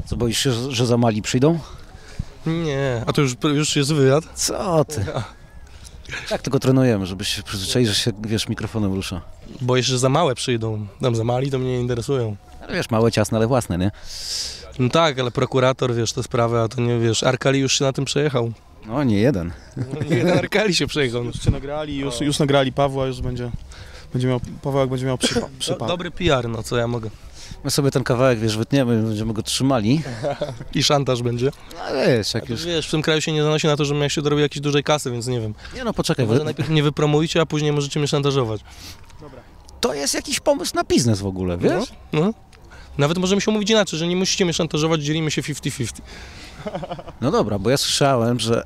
Co, boisz się, że za mali przyjdą? Nie, a to już jest wywiad? Co ty? Tak tylko trenujemy, żeby się przyzwyczaić, że się, wiesz, mikrofonem rusza. Boję się, że za małe przyjdą. Tam za mali to mnie nie interesują. Ale wiesz, małe, ciasne, ale własne, nie? No tak, ale prokurator, wiesz, te sprawy, a to nie, wiesz, Arkali już się na tym przejechał. No, nie jeden. Nie jeden Arkali się przejechał. Już cię nagrali, już nagrali Pawła, już będzie miał, Pawełek będzie miał przypał. Dobry PR, no co ja mogę. My sobie ten kawałek, wiesz, wytniemy, będziemy go trzymali. I szantaż będzie. No wiesz, jak już... Wiesz, w tym kraju się nie zanosi na to, żebym ja się dorobił jakiejś dużej kasy, więc nie wiem. Nie no, poczekaj. Może najpierw mnie wypromujcie, a później możecie mnie szantażować. To jest jakiś pomysł na biznes w ogóle, wiesz? No. Nawet możemy się umówić inaczej, że nie musicie mnie szantażować, dzielimy się 50-50. No dobra, bo ja słyszałem, że...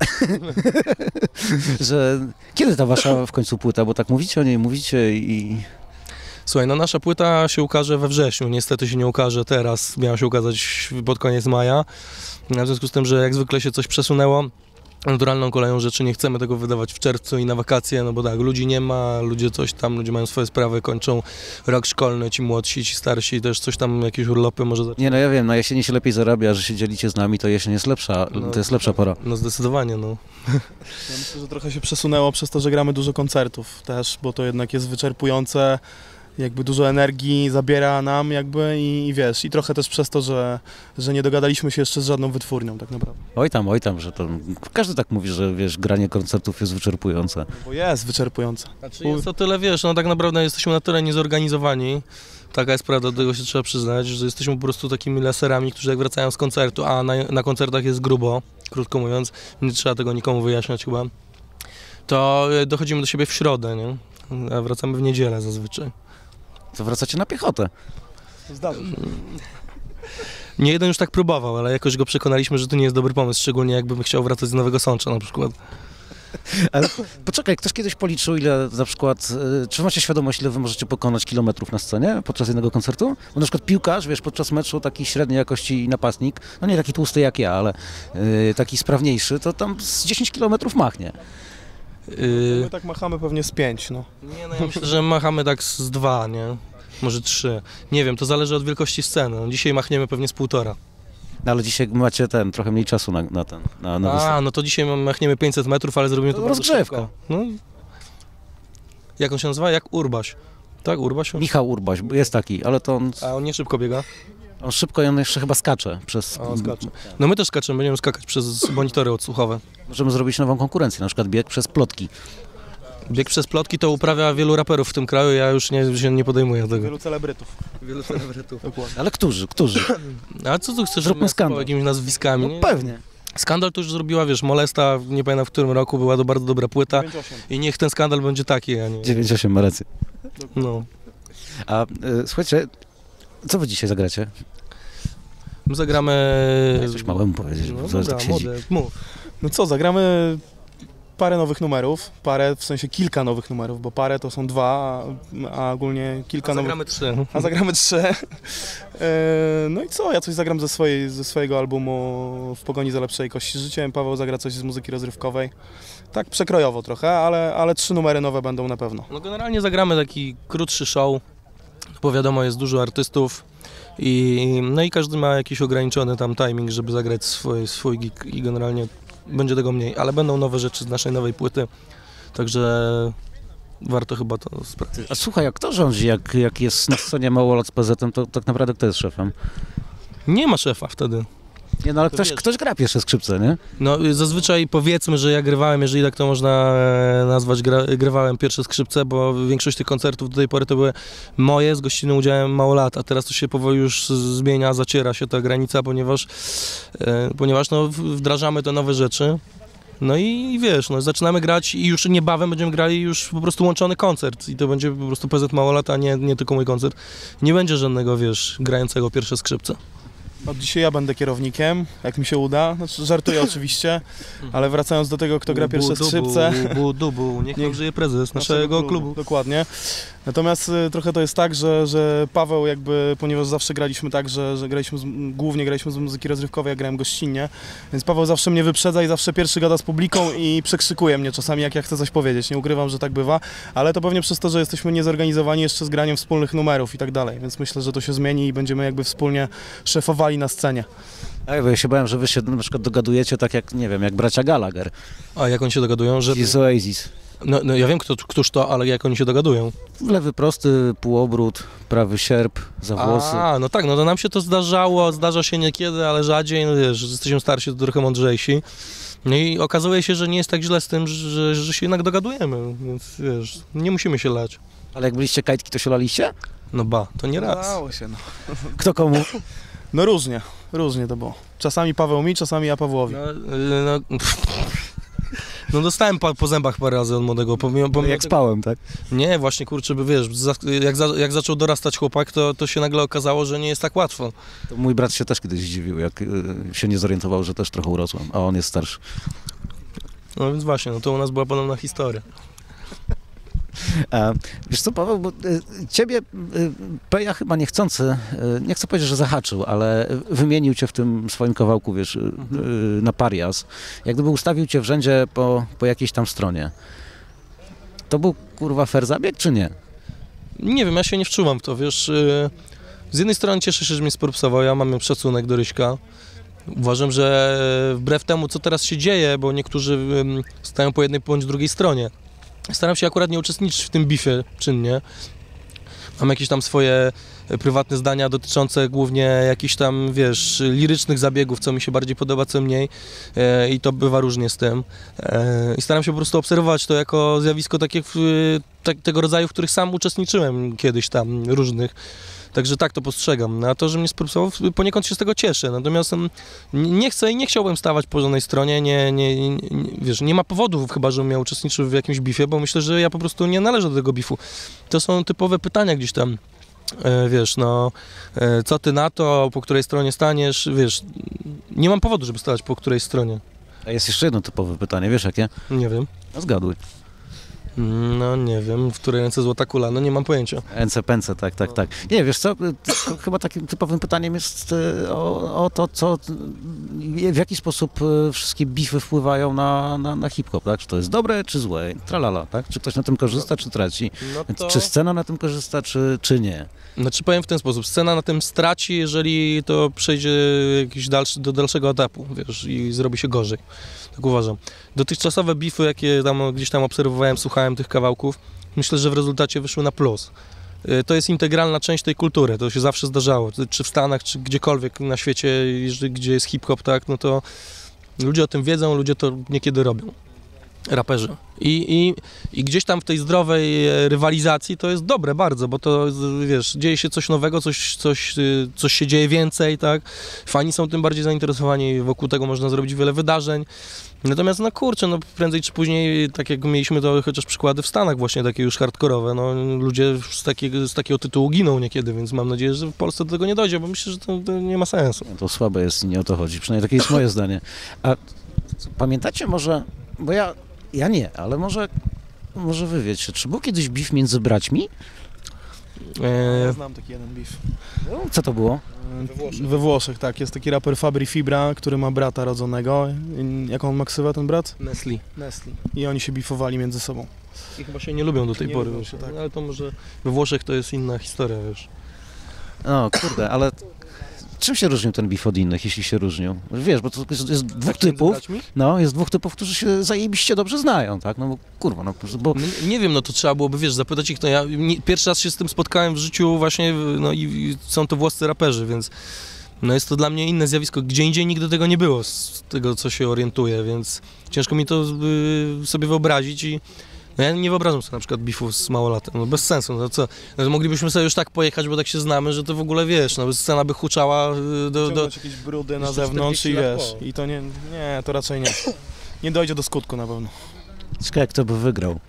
że... Kiedy ta wasza w końcu płyta? Bo tak mówicie o niej, mówicie i... Słuchaj, no nasza płyta się ukaże we wrześniu, niestety się nie ukaże teraz, miała się ukazać pod koniec maja. W związku z tym, że jak zwykle się coś przesunęło, naturalną koleją rzeczy nie chcemy tego wydawać w czerwcu i na wakacje, no bo tak, ludzi nie ma, ludzie coś tam, ludzie mają swoje sprawy, kończą rok szkolny, ci młodsi, ci starsi, też coś tam, jakieś urlopy może zacząć. Nie no, ja wiem, na jesieni się lepiej zarabia, że się dzielicie z nami, to jesień jest lepsza, to jest lepsza pora. No zdecydowanie, no. Ja myślę, że trochę się przesunęło przez to, że gramy dużo koncertów też, bo to jednak jest wyczerpujące, jakby dużo energii zabiera nam jakby i wiesz, i trochę też przez to, że nie dogadaliśmy się jeszcze z żadną wytwórnią tak naprawdę. Oj tam, że to... Każdy tak mówi, że wiesz, granie koncertów jest wyczerpujące. Bo jest wyczerpujące. Znaczy jest o tyle, wiesz, no tak naprawdę jesteśmy na tyle niezorganizowani, taka jest prawda, do tego się trzeba przyznać, że jesteśmy po prostu takimi laserami, którzy jak wracają z koncertu, a na koncertach jest grubo, krótko mówiąc, nie trzeba tego nikomu wyjaśniać chyba, to dochodzimy do siebie w środę, nie? A wracamy w niedzielę zazwyczaj. To wracacie na piechotę. Zdarza się. Nie jeden już tak próbował, ale jakoś go przekonaliśmy, że to nie jest dobry pomysł, szczególnie jakbym chciał wracać z Nowego Sącza na przykład. Ale poczekaj, ktoś kiedyś policzył, ile na przykład, czy macie świadomość, ile wy możecie pokonać kilometrów na scenie podczas jednego koncertu? Bo na przykład piłkarz, wiesz, podczas meczu taki średniej jakości napastnik, no nie taki tłusty jak ja, ale taki sprawniejszy, to tam z 10 kilometrów machnie. My tak machamy pewnie z 5, no. Nie, no ja myślę, że machamy tak z 2, nie? Może 3. Nie wiem, to zależy od wielkości sceny. No, dzisiaj machniemy pewnie z 1,5. No ale dzisiaj macie trochę mniej czasu na występ. No to dzisiaj machniemy 500 metrów, ale zrobimy to bardzo rozgrzewka. szybko. No. Jak on się nazywa? Jak Urbaś. Tak, Urbaś? Michał Urbaś, jest taki, ale to on... A on nie szybko biega? On szybko i on jeszcze chyba skacze przez... Skacze. No my też skaczemy, będziemy skakać przez monitory odsłuchowe. Możemy zrobić nową konkurencję, na przykład bieg przez plotki. Bieg przez plotki to uprawia wielu raperów w tym kraju, ja już się nie podejmuję tego. Wielu celebrytów. Wielu celebrytów. Ale którzy? A co tu chcesz, Zróbmy skandal. jakimiś nazwiskami? No pewnie. Skandal to już zrobiła, wiesz, Molesta, nie pamiętam w którym roku, była to bardzo dobra płyta 9-8. i niech ten skandal będzie taki, a nie... 9-8 ma rację. No. A słuchajcie, co wy dzisiaj zagracie? My zagramy... Coś małemu powiedzieć, No bo dobra, tak siedzi. mów. No co, zagramy parę nowych numerów, w sensie kilka nowych numerów, bo parę to są 2, a ogólnie kilka nowych... Zagramy 3. A zagramy 3. No i co, ja coś zagram ze swojego albumu W pogoni za lepszej jakości życiem, Paweł zagra coś z muzyki rozrywkowej. Tak przekrojowo trochę, ale 3 numery nowe będą na pewno. No generalnie zagramy taki krótszy show, bo wiadomo, jest dużo artystów no i każdy ma jakiś ograniczony tam timing, żeby zagrać swój gig i generalnie będzie tego mniej, ale będą nowe rzeczy z naszej nowej płyty, także warto chyba to sprawdzić. A słuchaj, a kto rządzi, jak jest na scenie Małolat z PZ-em, to tak naprawdę kto jest szefem? Nie ma szefa wtedy. Nie, no ale To wiesz. ktoś gra pierwsze skrzypce, nie? No zazwyczaj powiedzmy, że ja grywałem, jeżeli tak to można nazwać, grywałem pierwsze skrzypce, bo większość tych koncertów do tej pory to były moje z gościnnym udziałem Małolata. Teraz to się powoli już zmienia, zaciera się ta granica, ponieważ no, wdrażamy te nowe rzeczy. No i wiesz, no, zaczynamy grać i już niebawem będziemy grali już po prostu łączony koncert i to będzie po prostu PZ Małolat, a nie tylko mój koncert. Nie będzie żadnego, wiesz, grającego pierwsze skrzypce. Od dzisiaj ja będę kierownikiem, jak mi się uda. Znaczy, żartuję oczywiście, ale wracając do tego, kto gra pierwsze skrzypce. Niech żyje prezes naszego klubu. Dokładnie. Natomiast trochę to jest tak, że Paweł jakby, ponieważ zawsze graliśmy tak, że głównie graliśmy z muzyki rozrywkowej, ja grałem gościnnie, więc Paweł zawsze mnie wyprzedza i zawsze pierwszy gada z publiką i przekrzykuje mnie czasami, jak ja chcę coś powiedzieć. Nie ukrywam, że tak bywa, ale to pewnie przez to, że jesteśmy niezorganizowani jeszcze z graniem wspólnych numerów i tak dalej, więc myślę, że to się zmieni i będziemy jakby wspólnie szefowali wali na scenie. A bo ja się bałem, że wy się na przykład dogadujecie tak jak, nie wiem, jak bracia Gallagher. A jak oni się dogadują? Że... Z Oasis. No ja wiem, któż to, ale jak oni się dogadują? Lewy prosty, półobrót, prawy sierp, za włosy. A, no tak, no to nam się to zdarzało, zdarza się niekiedy, ale rzadziej, no wiesz, jesteśmy starsi, to trochę mądrzejsi. No i okazuje się, że nie jest tak źle z tym, że się jednak dogadujemy, więc wiesz, nie musimy się lać. Ale jak byliście kajtki, to się laliście? No ba, to nie raz. Udało się, no. Kto komu? No różnie to było. Czasami Paweł mi, czasami ja Pawłowi. No dostałem po zębach parę razy od młodego. Jak spałem, tak? Nie, właśnie kurczę, by wiesz, jak zaczął dorastać chłopak, to się nagle okazało, że nie jest tak łatwo. To mój brat się też kiedyś zdziwił, jak się nie zorientował, że też trochę urosłem, a on jest starszy. No więc właśnie, no to u nas była podobna historia. Wiesz co, Paweł, bo ciebie Peja chyba niechcący, nie chcę powiedzieć, że zahaczył, ale wymienił cię w tym swoim kawałku, wiesz, na parias. Jak gdyby ustawił cię w rzędzie po jakiejś tam stronie. To był, kurwa, fair zabieg, czy nie? Nie wiem, ja się nie wczuwam w to, wiesz. Z jednej strony cieszę się, że mnie sporupsował, ja mam szacunek do Ryśka. Uważam, że wbrew temu, co teraz się dzieje, bo niektórzy stają po jednej bądź drugiej stronie. Staram się akurat nie uczestniczyć w tym bifie czynnie. Mam jakieś tam swoje prywatne zdania dotyczące głównie jakichś tam, wiesz, lirycznych zabiegów, co mi się bardziej podoba, co mniej. I to bywa różnie z tym. I staram się po prostu obserwować to jako zjawisko tego rodzaju, w których sam uczestniczyłem kiedyś tam, różnych. Także tak to postrzegam. A to, że mnie spróbował, poniekąd się z tego cieszę. Natomiast nie chcę i nie chciałbym stawać po żadnej stronie. Wiesz, nie ma powodów chyba, żebym miał uczestniczył w jakimś bifie, bo myślę, że ja po prostu nie należę do tego bifu. To są typowe pytania gdzieś tam. Wiesz, no, co ty na to, po której stronie staniesz, wiesz, nie mam powodu, żeby stać po której stronie. A jest jeszcze jedno typowe pytanie, wiesz jakie? Nie wiem. No zgaduj. No nie wiem, w której ręce złota kula, no nie mam pojęcia. Pęce, tak. Nie, wiesz co, chyba takim typowym pytaniem jest o to, w jaki sposób wszystkie bify wpływają na hip-hop, tak? Czy to jest dobre, czy złe, tralala, tak? Czy ktoś na tym korzysta, czy traci? No to... Czy scena na tym korzysta, czy nie? Znaczy powiem w ten sposób, scena na tym straci, jeżeli to przejdzie do dalszego etapu, wiesz, i zrobi się gorzej. Tak uważam. Dotychczasowe bify, jakie tam gdzieś tam obserwowałem, słuchałem tych kawałków, myślę, że w rezultacie wyszły na plus. To jest integralna część tej kultury, to się zawsze zdarzało, czy w Stanach, czy gdziekolwiek na świecie, gdzie jest hip-hop, tak, no to ludzie o tym wiedzą, ludzie to niekiedy robią. Raperzy. I gdzieś tam w tej zdrowej rywalizacji to jest dobre bardzo, bo to, wiesz, dzieje się coś nowego, coś się dzieje więcej, tak? Fani są tym bardziej zainteresowani, wokół tego można zrobić wiele wydarzeń. Natomiast, no kurczę, no prędzej czy później, tak jak mieliśmy to chociaż przykłady w Stanach właśnie, takie już hardkorowe, no ludzie z takiego tytułu giną niekiedy, więc mam nadzieję, że w Polsce do tego nie dojdzie, bo myślę, że to nie ma sensu. To słabe jest i nie o to chodzi, przynajmniej takie jest moje zdanie. A pamiętacie może, bo ja nie, ale może wy wiecie, czy był kiedyś beef między braćmi? Ja znam taki jeden beef. No, co to było? We Włoszech, tak. Jest taki raper Fabri Fibra, który ma brata rodzonego. Jaką on ma ksywę, ten brat? Nestle. I oni się bifowali między sobą. I chyba się nie lubią do tej pory, lubią wiesz, się, tak. ale to może we Włoszech to jest inna historia, wiesz. No kurde, ale czym się różnił ten beef od innych, jeśli się różnił? Wiesz, bo to jest dwóch typów, jest dwóch typów, którzy się zajebiście dobrze znają, tak? No bo kurwa, bo... Nie wiem, no to trzeba byłoby, wiesz, zapytać ich, no ja pierwszy raz się z tym spotkałem w życiu właśnie, no i są to włoscy raperzy, więc no jest to dla mnie inne zjawisko, gdzie indziej nigdy tego nie było, z tego co się orientuję, więc ciężko mi to sobie wyobrazić i no ja nie wyobrażam sobie na przykład bifów z małolatem, no bez sensu, no co, no moglibyśmy sobie już tak pojechać, bo tak się znamy, że to w ogóle, wiesz, no scena by huczała do jakieś brudy na zewnątrz i wiesz, i to nie, to raczej nie. Nie dojdzie do skutku na pewno. Ciekawe, kto by wygrał.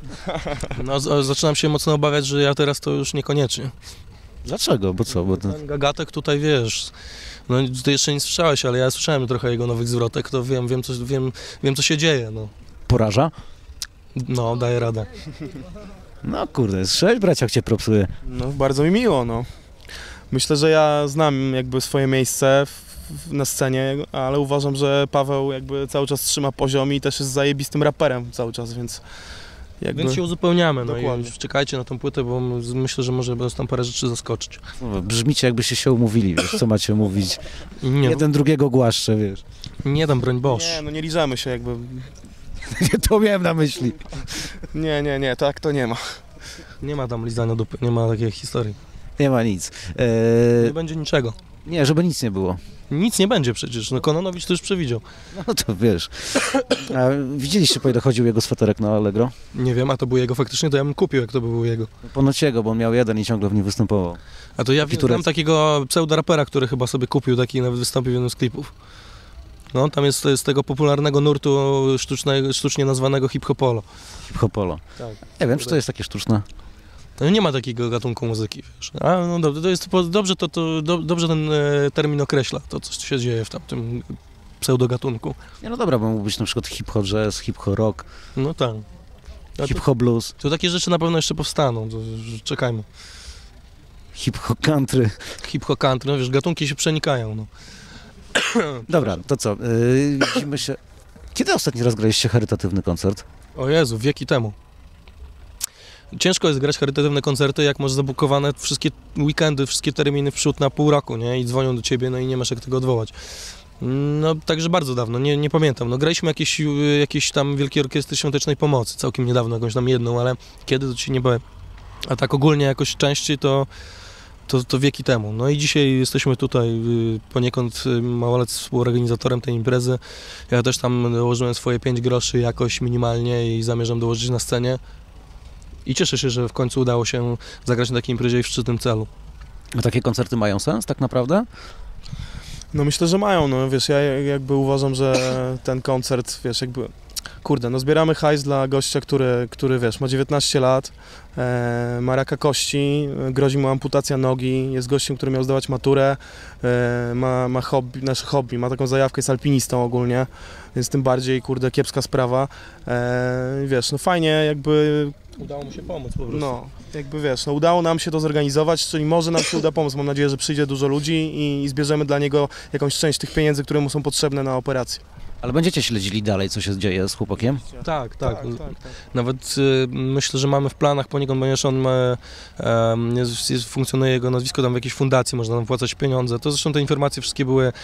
No zaczynam się mocno obawiać, że ja teraz to już niekoniecznie. Dlaczego? Bo co? Bo to... Ten Gagatek tutaj, wiesz, no ty jeszcze nie słyszałeś, ale ja słyszałem trochę jego nowych zwrotek, to wiem co się dzieje, no. Poraża? No, daję radę. No kurde, słyszałeś, braciak cię propsuje. No, bardzo mi miło, no. Myślę, że ja znam jakby swoje miejsce na scenie, ale uważam, że Paweł jakby cały czas trzyma poziom i też jest zajebistym raperem cały czas, więc jakby... Więc się uzupełniamy, no Dokładnie. i czekajcie na tą płytę, bo myślę, że może nas tam parę rzeczy zaskoczyć. Brzmicie, jakbyście się umówili, wiesz, co macie mówić. Nie, Jeden drugiego głaszcze, wiesz. nie dam, broń Boże. Nie, no nie liżemy się jakby. Nie to miałem na myśli. Nie, tak to nie ma. Nie ma tam lizania dupy, nie ma takiej historii. Nie ma nic. Nie będzie niczego. Nie, żeby nic nie było. Nic nie będzie przecież, no Kononowicz to już przewidział. No to wiesz. A widzieliście, po ile chodził jego sweterek na Allegro? Nie wiem, a to był jego faktycznie, to ja bym kupił, jak to by był jego. Ponoć jego, bo on miał jeden i ciągle w nim występował. A to ja Taki znam turecki. takiego pseudo-rapera, który chyba sobie kupił taki, nawet wystąpił w jednym z klipów. No, tam jest z tego popularnego nurtu sztucznie nazwanego hip-hopolo. Hip-hopolo. Tak. Nie wiem, czy to jest takie sztuczne. No, nie ma takiego gatunku muzyki, wiesz. A, no dobrze, to jest, dobrze ten termin określa, to co się dzieje w tamtym pseudogatunku. Nie, no dobra, bo mógł być na przykład hip-hop jazz, hip-hop rock, No tak. A hip-hop blues, to takie rzeczy na pewno jeszcze powstaną, to czekajmy. hip-hop country. Hip-hop country, no wiesz, gatunki się przenikają, no. Dobra, to co? Widzimy się... Kiedy ostatni raz graliście charytatywny koncert? O Jezu, wieki temu. Ciężko jest grać charytatywne koncerty, jak masz zabukowane wszystkie weekendy, wszystkie terminy w przód na pół roku, nie? I dzwonią do ciebie, no i nie masz jak tego odwołać. No, także bardzo dawno, nie pamiętam. No, graliśmy jakieś tam Wielkie Orkiestry Świątecznej Pomocy, całkiem niedawno, jakąś tam jedną, ale kiedy to ci nie powiem. A tak ogólnie jakoś częściej to wieki temu. No i dzisiaj jesteśmy tutaj poniekąd Małolec współorganizatorem tej imprezy. Ja też tam dołożyłem swoje 5 groszy jakoś minimalnie i zamierzam dołożyć na scenie. I cieszę się, że w końcu udało się zagrać na takiej imprezie i w szczytnym celu. A takie koncerty mają sens tak naprawdę? No myślę, że mają, no wiesz, ja jakby uważam, że ten koncert, wiesz, jakby... Kurde, no zbieramy hajs dla gościa, który wiesz, ma 19 lat, ma raka kości, grozi mu amputacja nogi, jest gościem, który miał zdawać maturę, ma hobby, nasze hobby, ma taką zajawkę, jest alpinistą ogólnie, więc tym bardziej, kurde, kiepska sprawa. Wiesz, no fajnie jakby... Udało mu się pomóc po prostu. No, jakby wiesz, no udało nam się to zorganizować, czyli może nam się uda pomóc. Mam nadzieję, że przyjdzie dużo ludzi i zbierzemy dla niego jakąś część tych pieniędzy, które mu są potrzebne na operację. Ale będziecie śledzili dalej, co się dzieje z chłopakiem? Tak. Nawet myślę, że mamy w planach poniekąd, ponieważ on funkcjonuje jego nazwisko tam w jakiejś fundacji, można tam wpłacać pieniądze. To zresztą te informacje wszystkie były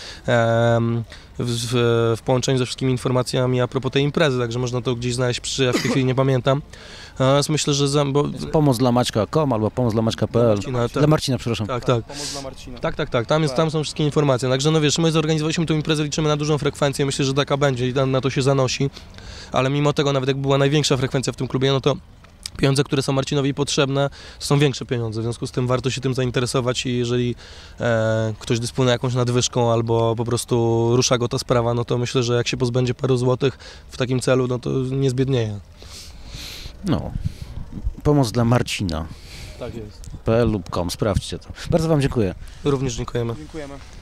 w połączeniu ze wszystkimi informacjami a propos tej imprezy, także można to gdzieś znaleźć, ja w tej chwili nie pamiętam. Natomiast myślę, że... Pomoc dla Maćka.com albo pomoc dla Maćka.pl. Dla Marcina, przepraszam. Tak. Pomoc dla Marcina. Tak. Tam są wszystkie informacje. Także no wiesz, my zorganizowaliśmy tę imprezę, liczymy na dużą frekwencję, myślę, że taka będzie i na to się zanosi. Ale mimo tego, nawet jak była największa frekwencja w tym klubie, no to pieniądze, które są Marcinowi potrzebne, są większe pieniądze. W związku z tym warto się tym zainteresować i jeżeli ktoś dysponuje jakąś nadwyżką albo po prostu rusza go ta sprawa, no to myślę, że jak się pozbędzie paru złotych w takim celu, no to nie zbiednieje. No. Pomoc dla Marcina. Tak jest. .pl lub .com, sprawdźcie to. Bardzo wam dziękuję. Również dziękujemy. Dziękujemy.